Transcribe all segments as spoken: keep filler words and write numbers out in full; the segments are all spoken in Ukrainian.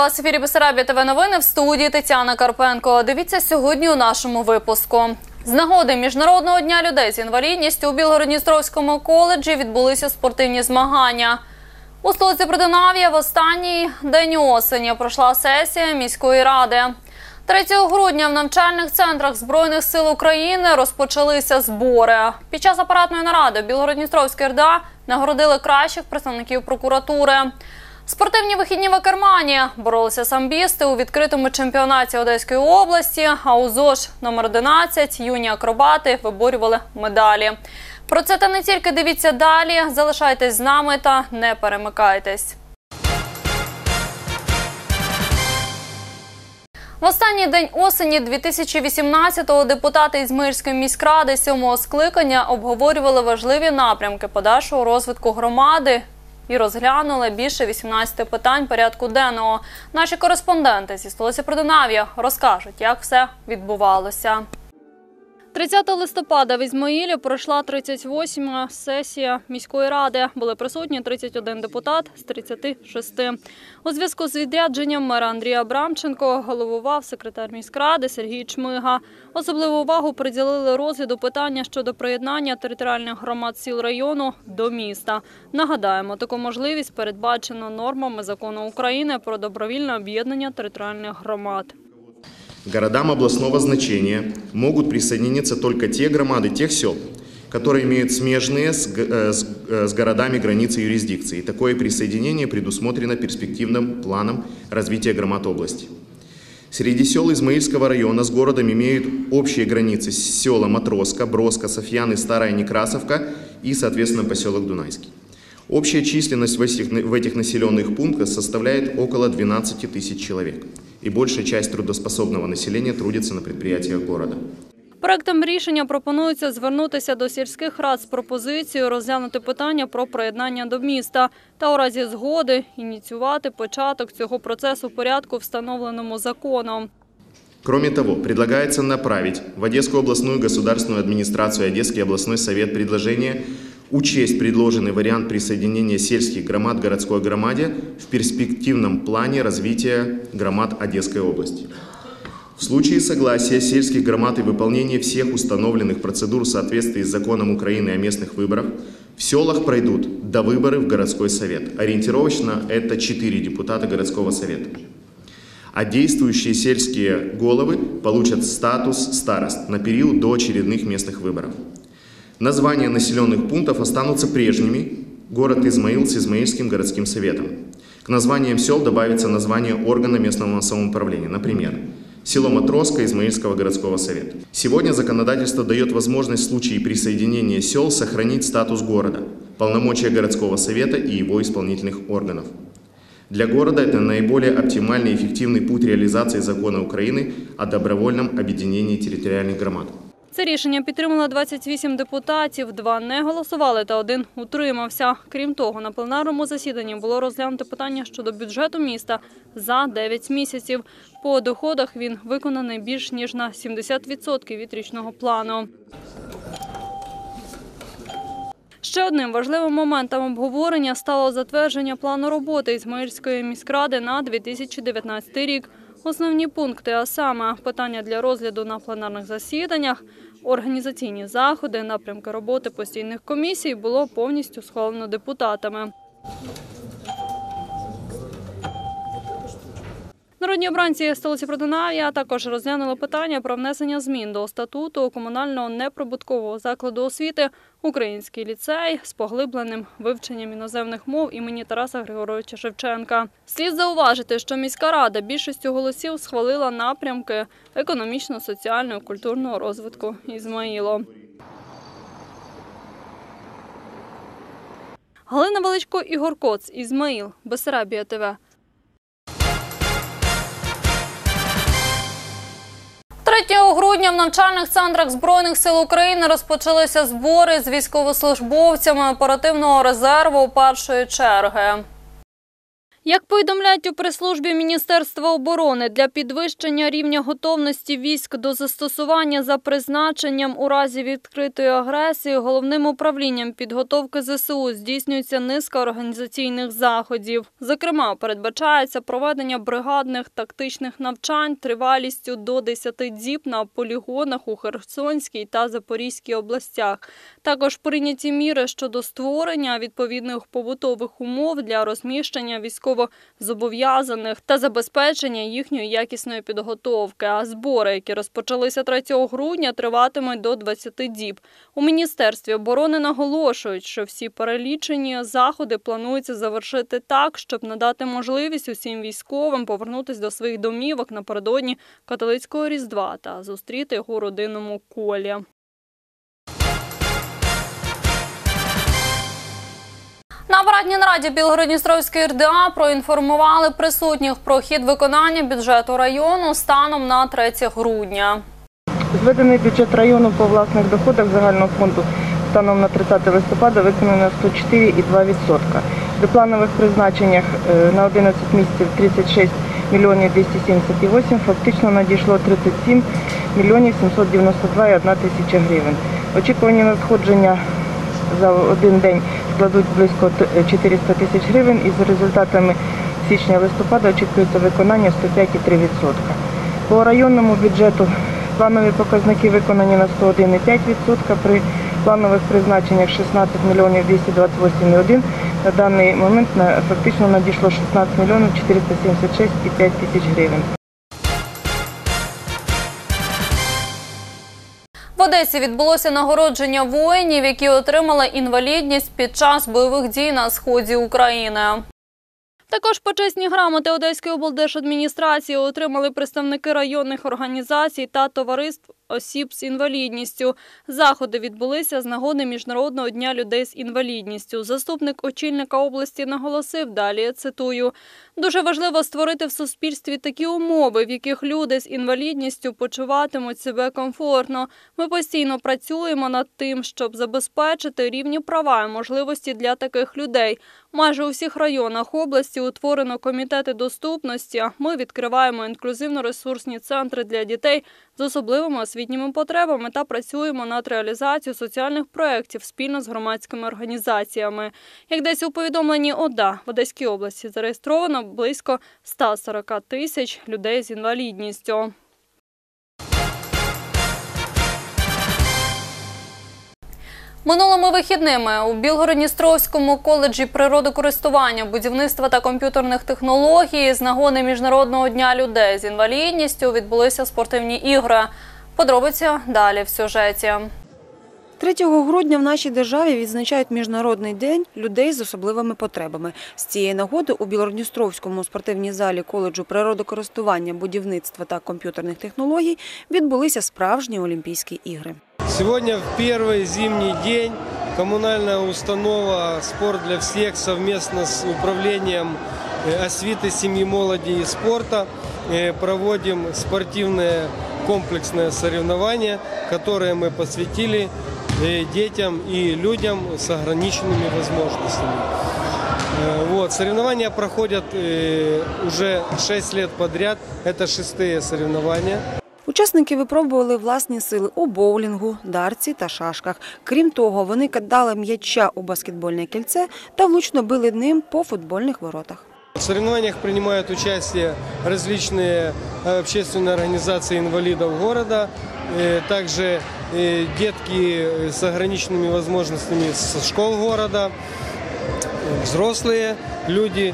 вас в ефірі Бессарабія ТВ новини, в студії Тетяна Карпенко. Дивіться сьогодні у нашому випуску. З нагоди Міжнародного дня людей з інвалідністю у Білгород-Дністровському коледжі відбулися спортивні змагання. У столиці Придунав'я в останній день осені пройшла сесія міської ради. третього грудня в навчальних центрах Збройних сил України розпочалися збори. Під час апаратної наради Білгород-Дністровської РДА нагородили кращих представників прокуратури. Спортивні вихідні в Акермані боролися самбісти у відкритому чемпіонаті Одеської області, а у ЗОЖ номер одинадцять юні акробати виборювали медалі. Про це та не тільки дивіться далі. Залишайтесь з нами та не перемикайтесь. В останній день осені дві тисячі вісімнадцятого депутати Ізмаїльської міськради сьомого скликання обговорювали важливі напрямки подальшого розвитку громади і розглянули більше вісімнадцяти питань порядку денного. Наші кореспонденти зі столиці Придунав'я розкажуть, як все відбувалося. тридцятого листопада в Ізмаїлі пройшла тридцять восьма сесія міської ради. Були присутні тридцять один депутат з тридцяти шести. У зв'язку з відрядженням мера Андрія Абрамченко головував секретар міськради Сергій Чмига. Особливу увагу приділили розгляду питання щодо приєднання територіальних громад сіл району до міста. Нагадаємо, таку можливість передбачено нормами закону України про добровільне об'єднання територіальних громад. Городам областного значения могут присоединиться только те громады тех сел, которые имеют смежные с, с, с городами границы юрисдикции. Такое присоединение предусмотрено перспективным планом развития громад области. Среди сел Измаильского района с городом имеют общие границы села Матроска, Броска, Софьяны, Старая Некрасовка и, соответственно, поселок Дунайский. Общая численность в этих, в этих населенных пунктах составляет около двенадцати тысяч человек. И большая часть трудоспособного населения трудится на предприятиях города. Проектом рішення пропонується звернутися до сільських рад з пропозицією розглянути питання про приєднання до міста та у разі згоди ініціювати початок цього процесу в порядку, встановленому законом. Кроме того, предлагается направить в Одесскую областную государственную администрацию и Одесский областной совет предложение учесть предложенный вариант присоединения сельских громад к городской громаде в перспективном плане развития громад Одесской области. В случае согласия сельских громад и выполнения всех установленных процедур в соответствии с законом Украины о местных выборах, в селах пройдут довыборы в городской совет. Ориентировочно это четыре депутата городского совета. А действующие сельские головы получат статус старост на период до очередных местных выборов. Названия населенных пунктов останутся прежними. Город Измаил с Измаильским городским советом. К названиям сел добавится название органа местного самоуправления. Например, село Матроска Измаильского городского совета. Сегодня законодательство дает возможность в случае присоединения сел сохранить статус города, полномочия городского совета и его исполнительных органов. Для города это наиболее оптимальный и эффективный путь реализации закона Украины о добровольном объединении территориальных громад. Це рішення підтримало двадцять вісім депутатів, два не голосували та один утримався. Крім того, на пленарному засіданні було розглянуто питання щодо бюджету міста за дев'ять місяців. По доходах він виконаний більш ніж на сімдесят відсотків від річного плану. Ще одним важливим моментом обговорення стало затвердження плану роботи Ізмаїльської міськради на дві тисячі дев'ятнадцятий рік. Основні пункти, а саме питання для розгляду на пленарних засіданнях, організаційні заходи, напрямки роботи постійних комісій було повністю схвалено депутатами. Народні обранці столиці Придунав'я також розглянули питання про внесення змін до статуту комунального неприбуткового закладу освіти «Український ліцей» з поглибленим вивченням іноземних мов імені Тараса Григоровича Шевченка. Слід зауважити, що міська рада більшістю голосів схвалила напрямки економічно-соціального і культурного розвитку Ізмаїлу. Галина Величко, Ігор Коц, Ізмаїл, Бессарабія ТВ. третього грудня в навчальних центрах Збройних сил України розпочалися збори з військовослужбовцями оперативного резерву першої черги. Як повідомляють у прес-службі Міністерства оборони, для підвищення рівня готовності військ до застосування за призначенням у разі відкритої агресії Головним управлінням підготовки зе се у здійснюється низка організаційних заходів. Зокрема, передбачається проведення бригадних тактичних навчань тривалістю до десяти діб на полігонах у Херсонській та Запорізькій областях. Також прийняті міри щодо створення відповідних побутових умов для розміщення військових зобов'язаних та забезпечення їхньої якісної підготовки. А збори, які розпочалися третього грудня, триватимуть до двадцяти діб. У Міністерстві оборони наголошують, що всі перелічені заходи планується завершити так, щоб надати можливість усім військовим повернутися до своїх домівок напередодні католицького Різдва та зустріти його у родинному колі. На апаратній нараді Білгород-Дністровської ер де а проінформували присутніх про хід виконання бюджету району станом на третє грудня. Зведений бюджет району по власних доходах загального фонду станом на тридцяте листопада виконано на сто чотири і дві відсотка. При планових призначеннях на одинадцять місяців тридцять шість мільйонів двісті сімдесят вісім, фактично надійшло тридцять сім мільйонів сімсот дев'яносто два і одна тисяча гривень. Очікувані надходження за один день складуть близько чотириста тисяч гривень, і за результатами січня-листопада очікується виконання сто п'ять і три відсотка. По районному бюджету планові показники виконані на сто один і п'ять відсотка, при планових призначеннях шістнадцять мільйонів двісті двадцять вісім і один. На даний момент фактично надійшло шістнадцять мільйонів чотириста сімдесят шість і п'ять тисяч гривень. В Одесі відбулося нагородження воїнів, які отримали інвалідність під час бойових дій на сході України. Також почесні грамоти Одеської облдержадміністрації отримали представники районних організацій та товариств осіб з інвалідністю. Заходи відбулися з нагоди Міжнародного дня людей з інвалідністю. Заступник очільника області наголосив, далі цитую, «Дуже важливо створити в суспільстві такі умови, в яких люди з інвалідністю почуватимуть себе комфортно. Ми постійно працюємо над тим, щоб забезпечити рівні права і можливості для таких людей. Майже у всіх районах області утворено комітети доступності. Ми відкриваємо інклюзивно-ресурсні центри для дітей з особливими освітніми потребами та працюємо над реалізацією соціальних проєктів спільно з громадськими організаціями». Як десь у повідомленні ОДА, в Одеській області зареєстровано близько ста сорока тисяч людей з інвалідністю. Минулими вихідними у Білгород-Дністровському коледжі природокористування, будівництва та комп'ютерних технологій з нагоди Міжнародного дня людей з інвалідністю відбулися спортивні ігри. Подробиці далі в сюжеті. третього грудня в нашій державі відзначають Міжнародний день людей з особливими потребами. З цієї нагоди у Білгород-Дністровському спортивній залі коледжу природокористування, будівництва та комп'ютерних технологій відбулися справжні Олімпійські ігри. Сегодня в первый зимний день коммунальная установа «Спорт для всех» совместно с управлением освиты, семьи, молоди и спорта проводим спортивное комплексное соревнование, которое мы посвятили детям и людям с ограниченными возможностями. Вот. Соревнования проходят уже шесть лет подряд, это шестые соревнования. Учасники випробували власні сили у боулінгу, дартсі та шашках. Крім того, вони кидали м'яча у баскетбольне кільце та влучно били ним по футбольних воротах. В соревнованиях принимают участие различные общественные организации инвалидов города, также детки с ограниченными возможностями со школ города, взрослые люди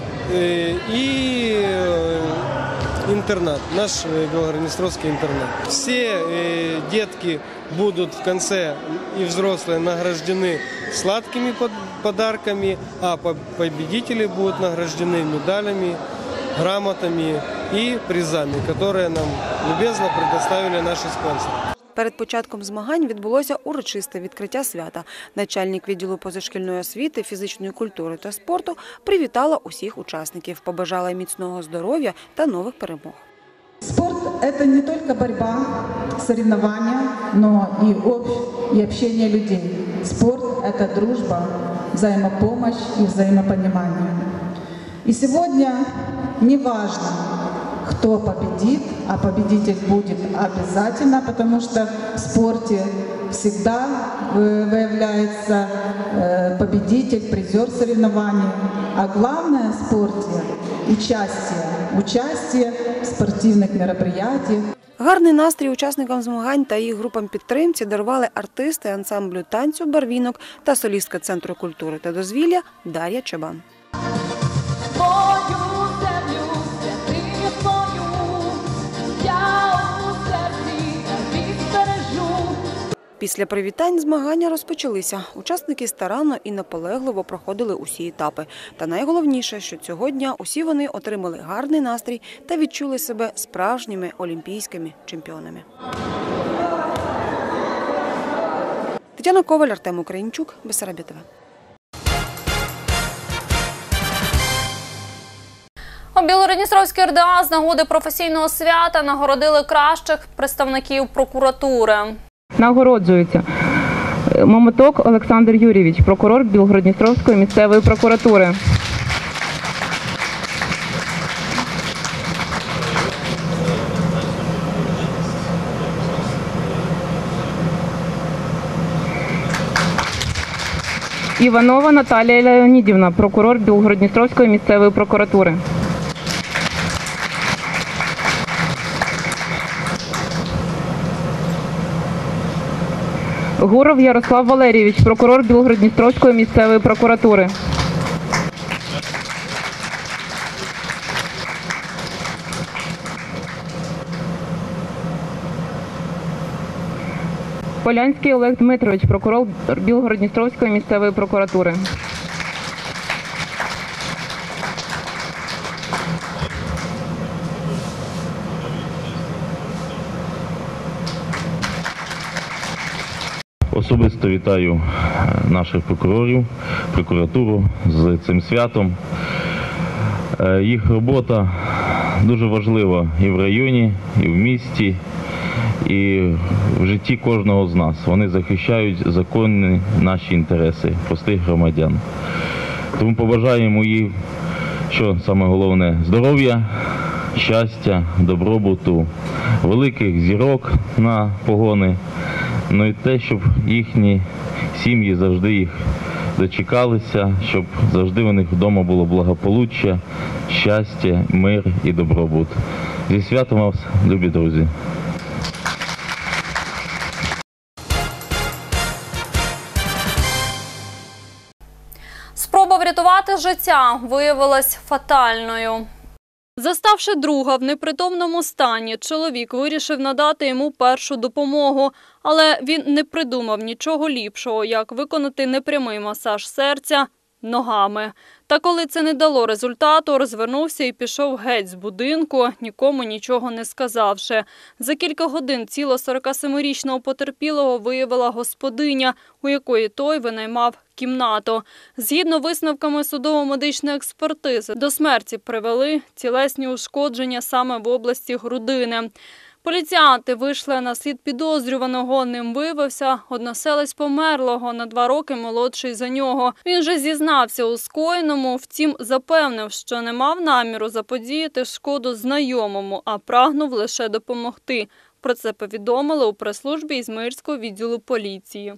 и интернат, наш Белгород-Днестровский интернат. Все э, детки будут в конце и взрослые награждены сладкими подарками, а победители будут награждены медалями, грамотами и призами, которые нам любезно предоставили наши спонсоры. Перед початком змагань відбулося урочисте відкриття свята. Начальник відділу позашкільної освіти, фізичної культури та спорту привітала усіх учасників, побажала міцного здоров'я та нових перемог. Спорт – это не только борьба, соревнования, но и, и общение людей. Спорт – это дружба, взаимопомощь и взаимопонимание. И сегодня не важно, кто победит, а победитель будет обязательно, потому что в спорте всегда выявляется победитель, призер соревнований. А главное в спорте – участие. Участие в спортивных мероприятиях. Гарний настрій учасникам змагань та їх групам підтримці дарували артисти ансамблю танцю «Барвінок» та солістка Центру культури та дозвілля Дар'я Чабан. Після привітань змагання розпочалися. Учасники старанно і наполегливо проходили усі етапи. Та найголовніше, що цього дня усі вони отримали гарний настрій та відчули себе справжніми олімпійськими чемпіонами. Тетяна Коваль, Артем Українчук, Бессарабія ТВ. У Білгород-Дністровській РДА з нагоди професійного свята нагородили кращих представників прокуратури. Нагороджується Момоток Олександр Юрійович, прокурор Білгород-Дністровської місцевої прокуратури. Іванова Наталія Леонідівна, прокурор Білгород-Дністровської місцевої прокуратури. Гуров Ярослав Валерійович, прокурор Білгород-Дністровської місцевої прокуратури. Полянський Олег Дмитрович, прокурор Білгород-Дністровської місцевої прокуратури. Особисто вітаю наших прокурорів, прокуратуру з цим святом. Їх робота дуже важлива і в районі, і в місті, і в житті кожного з нас. Вони захищають законні наші інтереси, простих громадян. Тому побажаємо їм, що саме головне, здоров'я, щастя, добробуту, великих зірок на погони. Ну і те, щоб їхні сім'ї завжди їх дочекалися, щоб завжди у них вдома було благополуччя, щастя, мир і добробут. Зі святом вас, любі друзі! Спроба врятувати життя виявилась фатальною. Заставши друга в непритомному стані, чоловік вирішив надати йому першу допомогу, але він не придумав нічого ліпшого, як виконати непрямий масаж серця ногами. Та коли це не дало результату, розвернувся і пішов геть з будинку, нікому нічого не сказавши. За кілька годин тіло сорокасемирічного потерпілого виявила господиня, у якої той винаймав кімнату. Згідно висновками судово-медичної експертизи, до смерті привели тілесні ушкодження саме в області грудини. Поліціянти вийшли на слід підозрюваного. Ним виявився односелець померлого, на два роки молодший за нього. Він же зізнався у скоєному, втім запевнив, що не мав наміру заподіяти шкоду знайомому, а прагнув лише допомогти. Про це повідомили у прес-службі Ізмаїльського відділу поліції.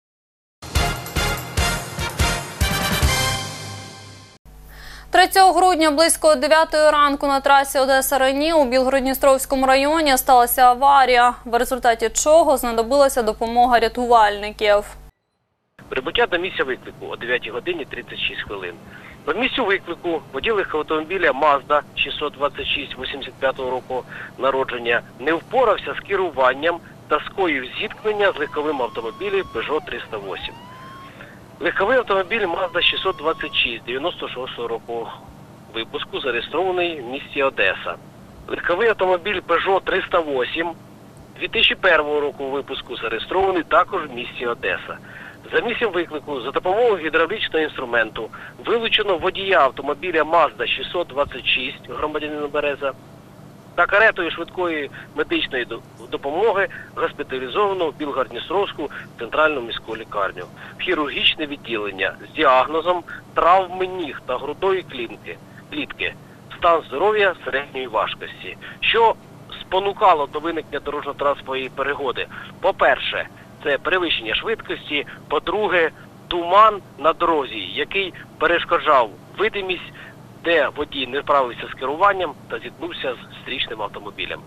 третього грудня близько дев'ятої ранку на трасі Одеса-Рені у Білгород-Дністровському районі сталася аварія, в результаті чого знадобилася допомога рятувальників. Прибуття до місця виклику о дев'ятій годині тридцять шість хвилин. По місцю виклику водій легкового Mazda шістсот двадцять шість вісімдесят п'ятого року народження не впорався з керуванням та скоїв зіткнення з легковим автомобілем Peugeot триста вісім. Легковий автомобіль Mazda шістсот двадцять шість дев'яносто шостого року випуску, зареєстрований в місті Одеса. Легковий автомобіль Peugeot триста вісім дві тисячі першого року випуску, зареєстрований також в місті Одеса. За місцем виклику за допомогою гідравлічного інструменту вилучено водія автомобіля Mazda шістсот двадцять шість громадянина Береза та каретою швидкої медичної допомоги госпіталізовано в Білгород-Дністровську центральну міську лікарню в хірургічне відділення з діагнозом травми ніг та грудної клітки. влітки. Стан здоров'я середньої важкості. Що спонукало до виникнення дорожньо-транспортної пригоди? По-перше, це перевищення швидкості. По-друге, туман на дорозі, який перешкоджав видимість, де водій не вправився з керуванням та зіткнувся з зустрічним автомобілем.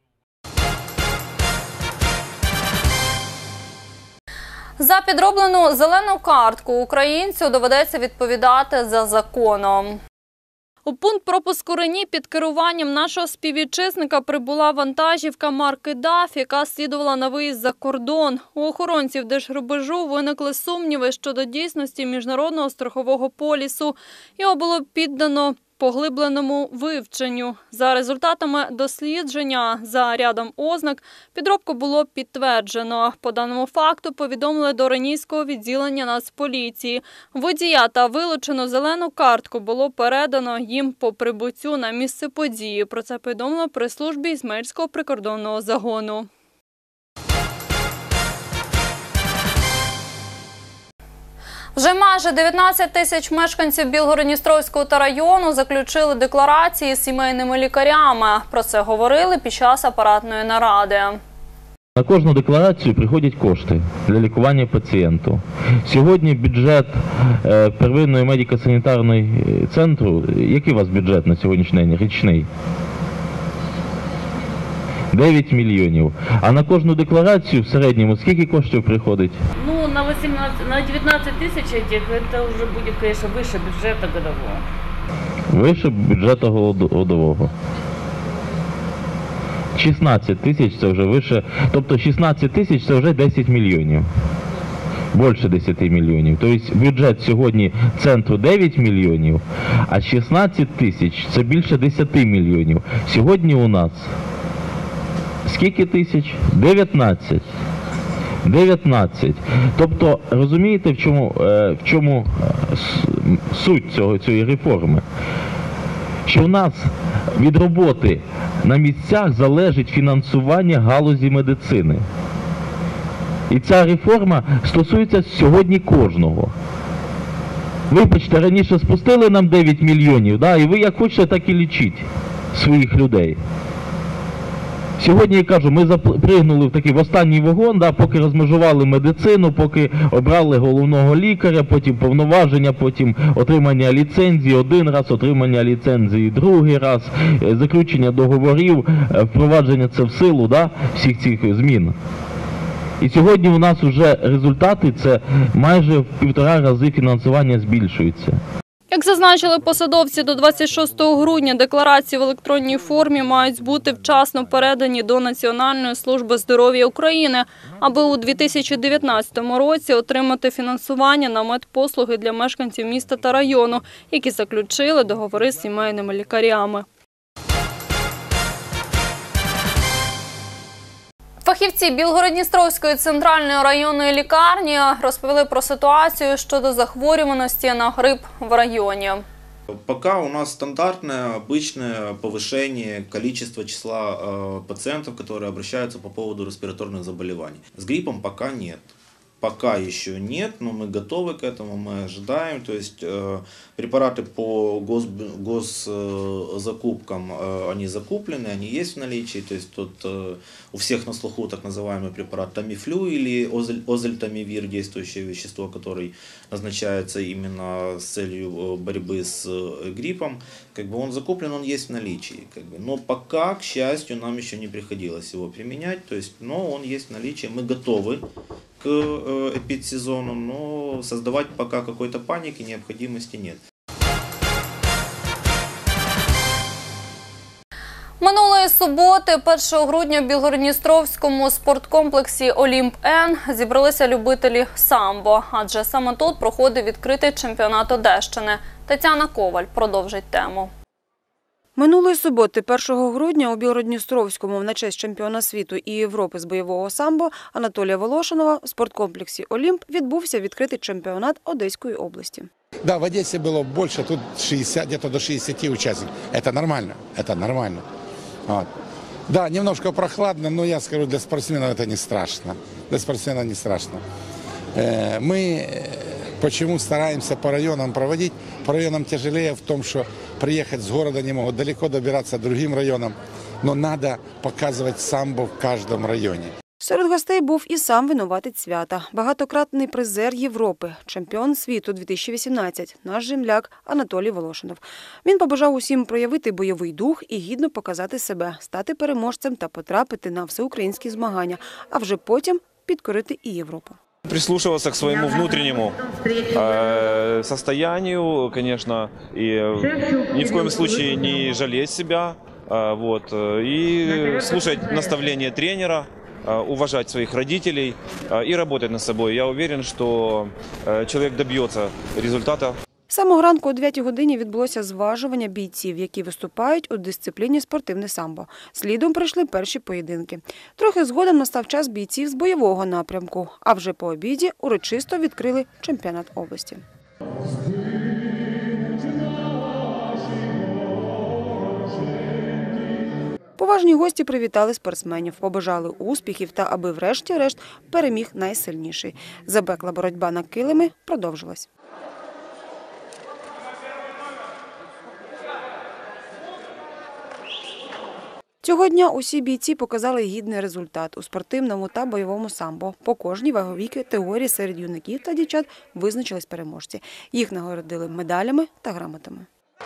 За підроблену зелену картку українцю доведеться відповідати за законом. У пункт пропуску Рені під керуванням нашого співвітчизника прибула вантажівка марки даф, яка слідувала на виїзд за кордон. У охоронців держрубежу виникли сумніви щодо дійсності міжнародного страхового полісу. Його було піддано поглибленому вивченню. За результатами дослідження за рядом ознак підробку було підтверджено. По даному факту повідомили до Ренійського відділення Нацполіції. Водія та вилучену зелену картку було передано їм по прибуттю на місце події. Про це повідомили при службі Ізмаїльського прикордонного загону. Вже майже дев'ятнадцять тисяч мешканців Білгород-Дністровського та району заключили декларації з сімейними лікарями. Про це говорили під час апаратної наради. На кожну декларацію приходять кошти для лікування пацієнту. Сьогодні бюджет первинної медико-санітарної центру, який у вас бюджет на сьогоднішній день річний? дев'ять мільйонів. А на кожну декларацію в середньому скільки коштів приходить? Ну, на восемнадцать, на девятнадцать тысяч этих, это уже будет, конечно, выше бюджета годового. Вище бюджету годового. шістнадцять тисяч це вже вище, тобто шістнадцять тисяч це вже десять мільйонів. Більше десять мільйонів. Тобто бюджет сьогодні центру дев'ять мільйонів, а шістнадцять тисяч це більше десять мільйонів. Сьогодні у нас скільки тисяч? дев'ятнадцять. дев'ятнадцять. Тобто, розумієте, в чому, в чому суть цього, цієї реформи? Що в нас від роботи на місцях залежить фінансування галузі медицини. І ця реформа стосується сьогодні кожного. Вибачте, раніше спустили нам дев'ять мільйонів, да, і ви як хочете, так і лічіть своїх людей. Сьогодні, я кажу, ми запригнули в такий в останній вагон, да, поки розмежували медицину, поки обрали головного лікаря, потім повноваження, потім отримання ліцензії один раз, отримання ліцензії другий раз, заключення договорів, впровадження це в силу, да, всіх цих змін. І сьогодні у нас вже результати, це майже в півтора рази фінансування збільшується. Як зазначили посадовці, до двадцять шостого грудня декларації в електронній формі мають бути вчасно передані до Національної служби здоров'я України, аби у дві тисячі дев'ятнадцятому році отримати фінансування на медпослуги для мешканців міста та району, які заключили договори з сімейними лікарями. Фахівці Білгород-Дністровської центральної районної лікарні розповіли про ситуацію щодо захворюваності на грип в районі. Пока у нас стандартное, обычное повышение количества числа э, пациентов, которые обращаются по поводу респираторных заболеваний. С гриппом пока нет. Пока еще нет, но мы готовы к этому, мы ожидаем. То есть э, препараты по гос, госзакупкам, э, они закуплены, они есть в наличии. То есть тут э, у всех на слуху так называемый препарат Тамифлю или озель, озельтамивир, действующее вещество, который назначается именно с целью борьбы с гриппом. Как бы он закуплен, он есть в наличии. Как бы. Но пока, к счастью, нам еще не приходилось его применять. То есть, но он есть в наличии, мы готовы к эпидсезону, но создавать пока какой-то паники необходимости нет. Минулої суботи, першого грудня, в Білгород-Дністровському спорткомплексі «Олімп-Н» зібралися любителі самбо, адже саме тут проходив відкритий чемпіонат Одещини. Тетяна Коваль продовжить тему. Минулої суботи, першого грудня, у Білгород-Дністровському на честь чемпіона світу і Європи з бойового самбо Анатолія Волошинова в спорткомплексі «Олімп» відбувся відкритий чемпіонат Одеської області. Да, в Одессе было больше, тут шестьдесят, где-то до шестидесяти участников. Это нормально, это нормально. Вот. Да, немножко прохладно, но я скажу, для спортсменов это не страшно. Для спортсменов не страшно. Мы Почему стараемся по районам проводить? По районам тяжелее в том, что приехать с города не могут, далеко добираться другим районам. Но надо показывать самбо в каждом районе. Серед гостей був і сам винуватець свята. Багатократний призер Європи, чемпіон світу дві тисячі вісімнадцять, наш земляк Анатолій Волошинов. Він побажав усім проявити бойовий дух і гідно показати себе, стати переможцем та потрапити на всеукраїнські змагання, а вже потім підкорити і Європу. Прислушиваться к своему внутреннему э, состоянию, конечно, и ни в коем случае не жалеть себя, э, вот, и слушать наставления тренера, э, уважать своих родителей э, и работать над собой. Я уверен, что э, человек добьется результата. З самого ранку о дев'ятій годині відбулося зважування бійців, які виступають у дисципліні спортивне самбо. Слідом прийшли перші поєдинки. Трохи згодом настав час бійців з бойового напрямку, а вже по обіді урочисто відкрили чемпіонат області. Поважні гості привітали спортсменів, побажали успіхів та аби врешті-решт переміг найсильніший. Запекла боротьба на килими продовжилась. Цього дня усі бійці показали гідний результат у спортивному та бойовому самбо. По кожній ваговій категорії серед юнаків та дівчат визначились переможці. Їх нагородили медалями та грамотами.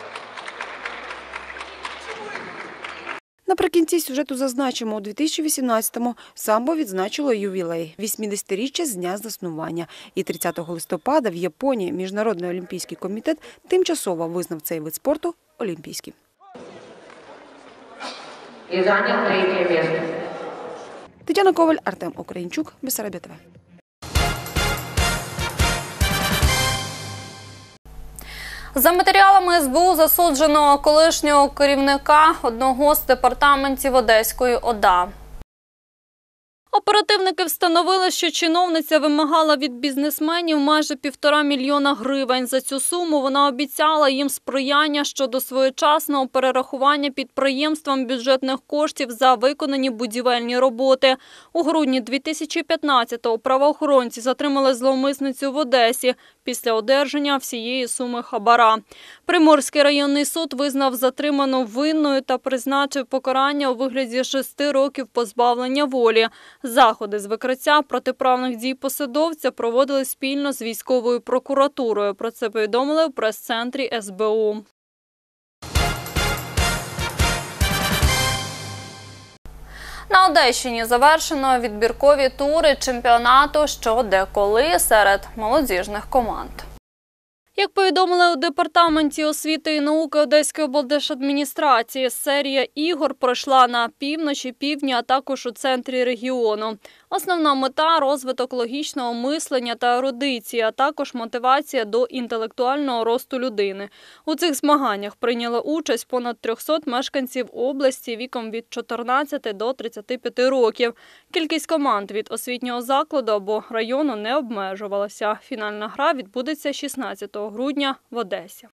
Наприкінці сюжету зазначимо, у дві тисячі вісімнадцятому самбо відзначило ювілей – вісімдесятиріччя з дня заснування. І тридцятого листопада в Японії Міжнародний олімпійський комітет тимчасово визнав цей вид спорту олімпійським. І зайняв третє місце. Тетяна Коваль, Артем Українчук, Бессарабія ТВ. За матеріалами ес бе у засуджено колишнього керівника одного з департаментів Одеської ОДА. Оперативники встановили, що чиновниця вимагала від бізнесменів майже півтора мільйона гривень. За цю суму вона обіцяла їм сприяння щодо своєчасного перерахування підприємствам бюджетних коштів за виконані будівельні роботи. У грудні дві тисячі п'ятнадцятого правоохоронці затримали зловмисницю в Одесі після одержання всієї суми хабара. Приморський районний суд визнав затриману винною та призначив покарання у вигляді шести років позбавлення волі. Заходи з викриття протиправних дій посадовця проводили спільно з військовою прокуратурою. Про це повідомили у прес-центрі ес бе у. На Одещині завершено відбіркові тури чемпіонату «Що, де, коли» серед молодіжних команд. Як повідомили у Департаменті освіти і науки Одеської облдержадміністрації, серія ігор пройшла на півночі, півдні, а також у центрі регіону. Основна мета – розвиток логічного мислення та ерудиції, а також мотивація до інтелектуального росту людини. У цих змаганнях прийняли участь понад триста мешканців області віком від чотирнадцяти до тридцяти п'яти років. Кількість команд від освітнього закладу або району не обмежувалася. Фінальна гра відбудеться шістнадцятого грудня в Одесі.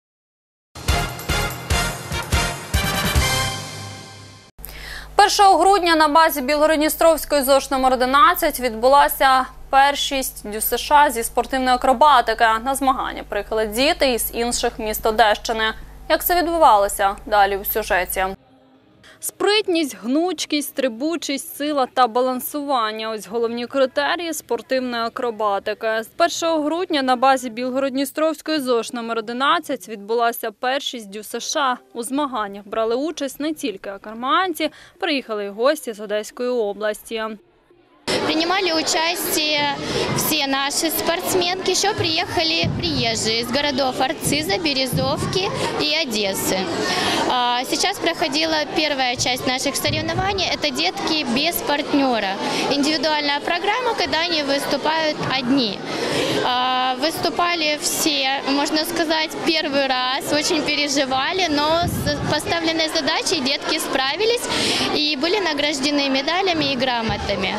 першого грудня на базі Білгород-Дністровської ЗОШ номер одинадцять відбулася першість ДЮСШ зі спортивної акробатики. На змагання приїхали діти із інших міст Одещини. Як це відбувалося? Далі у сюжеті. Спритність, гнучкість, стрибучість, сила та балансування – ось головні критерії спортивної акробатики. З першого грудня на базі Білгород-Дністровської ЗОШ номер одинадцять відбулася першість ДЮСШ. У змаганнях брали участь не тільки акарманці, приїхали й гості з Одеської області. Принимали участие все наши спортсменки, еще приехали приезжие из городов Арциза, Березовки и Одессы. Сейчас проходила первая часть наших соревнований, это детки без партнера. Индивидуальная программа, когда они выступают одни. Выступали все, можно сказать, первый раз, очень переживали, но с поставленной задачей детки справились и были награждены медалями и грамотами.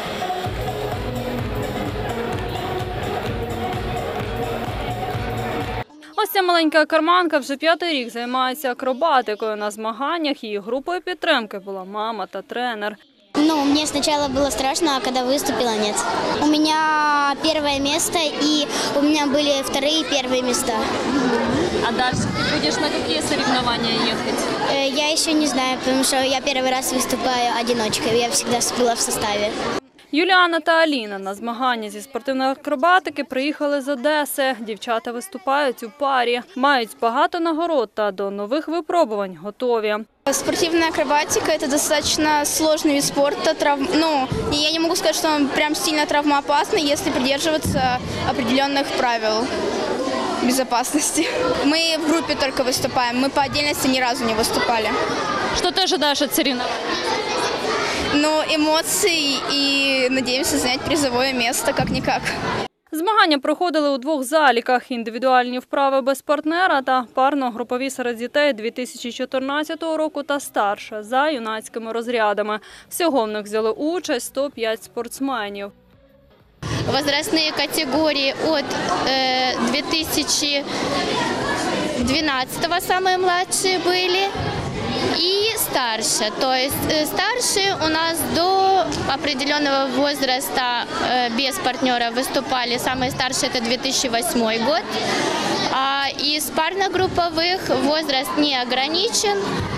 Ось ця маленька карманка вже п'ятий рік займається акробатикою. На змаганнях її групою підтримки була мама та тренер. Но Ну, мне сначала было страшно, а когда выступила, нет. У меня первое место, и у меня были вторые и первые места. А дальше ты будешь на какие соревнования ехать? Я еще не знаю, потому что я первый раз выступаю одиночкой. Я всегда была в составе. Юліана та Аліна на змагання зі спортивної акробатики приїхали з Одеси. Дівчата виступають у парі, мають багато нагород та до нових випробувань готові. Спортивная акробатика – это достаточно сложный вид спорта. Трав... Ну, я не могу сказать, что он прям сильно травмоопасный, если придерживаться определенных правил безопасности. Мы в группе только выступаем, мы по отдельности ни разу не выступали. Что ты ожидаешь от соревнований? Ну, эмоций и надеемся занять призовое место, как-никак. Змагання проходили у двох заліках – індивідуальні вправи без партнера та парно-групові серед дітей дві тисячі чотирнадцятого року та старше за юнацькими розрядами. Всього в них взяли участь сто п'ять спортсменів. Возрастные категории от э, две тысячи двенадцатого самые младшие были и старше. То есть э, старшие у нас до определенного возраста э, без партнера выступали. Самые старшие это две тысячи восьмой год. А из парно-групповых возраст не ограничен.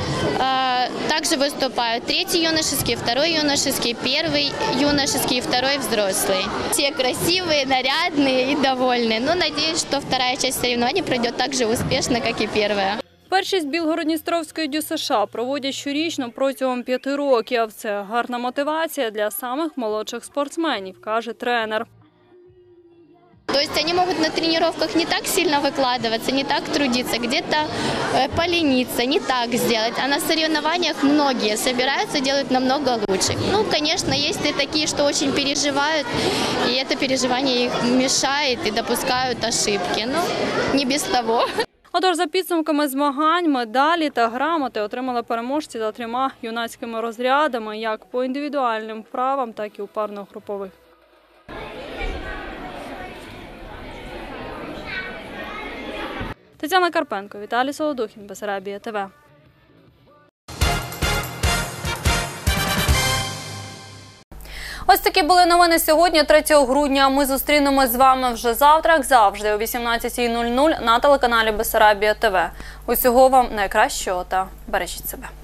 Также выступают третий юношеский, второй юношеский, первый юношеский и второй взрослый. Все красивые, нарядные и довольные. Но надеюсь, что вторая часть соревнований пройдет так же успешно, как и первая. Першість Білгород-Дністровської ДЮСШ проводять щорічно протягом п'яти років. Це гарна мотивація для самих молодших спортсменів, каже тренер. То есть они могут на тренировках не так сильно выкладываться, не так трудиться, где-то полениться, не так сделать. А на соревнованиях многие собираются, делают намного лучше. Ну, конечно, есть и такие, что очень переживают, и это переживание их мешает и допускают ошибки. Но не без того. Отож, за підсумками змагань, медалі та грамоти отримали переможці за трьома юнацькими розрядами, як по індивідуальним вправам, так і у парно-групових. Тетяна Карпенко, Віталій Солодухін, Бессарабія ТВ. Ось такі були новини сьогодні, третього грудня. Ми зустрінемось з вами вже завтра, як завжди, о вісімнадцятій нуль нуль на телеканалі Бессарабія ТВ. Усього вам найкращого та бережіть себе.